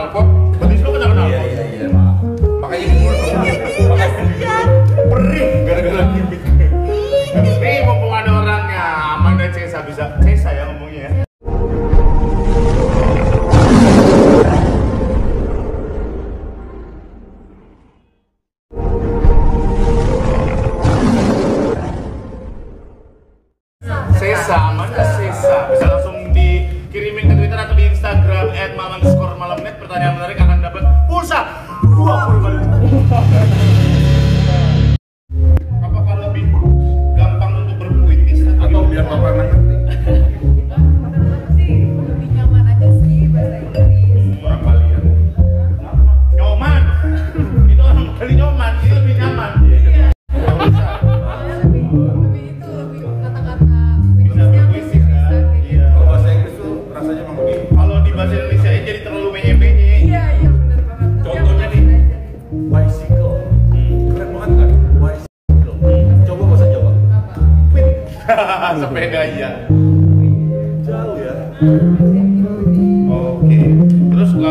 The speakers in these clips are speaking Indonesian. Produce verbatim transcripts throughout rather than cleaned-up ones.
knalpot, betis lu kena knalpot. Iya iya iya maaf. Makanya gue makanya perih gara-gara gimmick. Nih mumpung ada orangnya, Amanda Cesa bisa Cesa ya ngomongnya ya. Sesa, Amanda Sesa bisa langsung dikirimin ke Twitter atau di Instagram at malam skor malamnet. Pertanyaan menarik akan dapat pulsa dua puluh kali. Apakah lebih gampang untuk berpuitis atau biar bapak ngerti? sih lebih nyaman aja sih bahasa Inggris. Orang Bali ya. Nyoman. Itu orang Bali nyoman, ini lebih nyaman. Iya. lebih lebih itu lebih kata-kata Bisa berpuitis kan? Iya. Kalau bahasa Inggris tuh rasanya emang begini. Kalau di bahasa Indonesia ini jadi terlalu menye-menye. Iya iya benar banget. Contohnya nih. Bicycle. Keren banget kan? Bicycle. Coba bahasa Jawa. Pin. Sepeda iya. Jauh ya. Oke. Terus lalu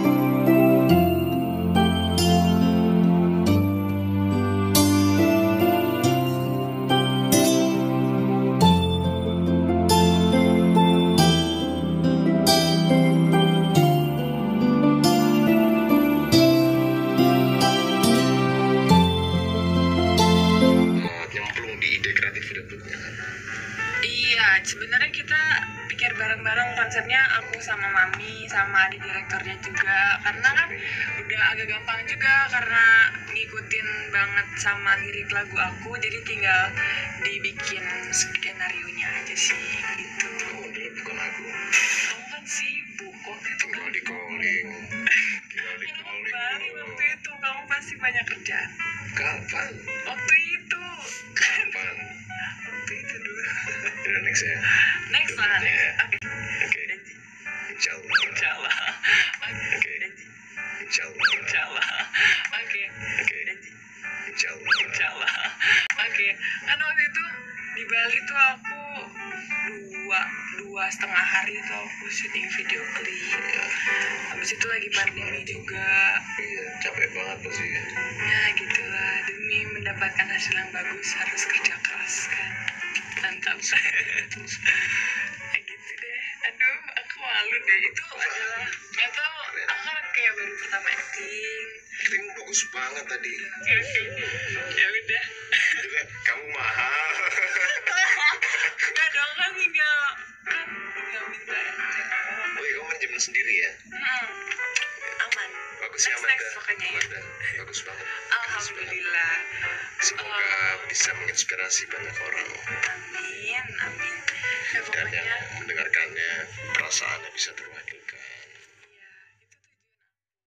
nyemplung di ide kreatif debutnya kan. Iya, sebenarnya kita pikir bareng-bareng konsepnya, aku sama Mami sama adik direkturnya juga, karena kan udah agak gampang juga karena ngikutin banget sama lirik lagu aku, jadi tinggal dibikin skenario-nya aja sih gitu. Oh, dulu bukan aku. Kamu kan sibuk waktu itu kan Tinggal di calling. Tinggal di kamu calling. balik waktu itu, kamu pasti banyak kerjaan. Kapan? Waktu itu Kapan? waktu itu dulu. Udah next ya. Next lah, next. Ya. Oke. Oke. Janji. Insya Allah. Insya Allah. Oke. Oke. Janji. Insya Allah. Insya Allah. Oke. Oke. Janji. Insya Allah. Insya Allah. Oke. Kan waktu itu di Bali tuh aku dua dua setengah hari tuh aku syuting video klip. Habis itu lagi pandemi juga. Iya, capek banget pasti. Ya gitulah, demi mendapatkan hasil yang bagus harus kerja keras kan. Mantap. Kayak gitu deh. Aduh, aku malu deh. Itu adalah nggak tahu. Aku kan kayak baru pertama acting. Acting bagus banget tadi. Oke, oke. Ya udah. Juga kamu mahal. Enggak dong, kan tinggal kan tinggal minta aja. Oh iya, kamu manajemen sendiri ya? Hmm, aman. Bagus ya, Next, Amanda. next pokoknya ya. Amanda, bagus banget. Alhamdulillah. Semoga bisa menginspirasi banyak orang Amin, amin. Ya dan yang pokoknya mendengarkannya perasaannya bisa terwakilkan.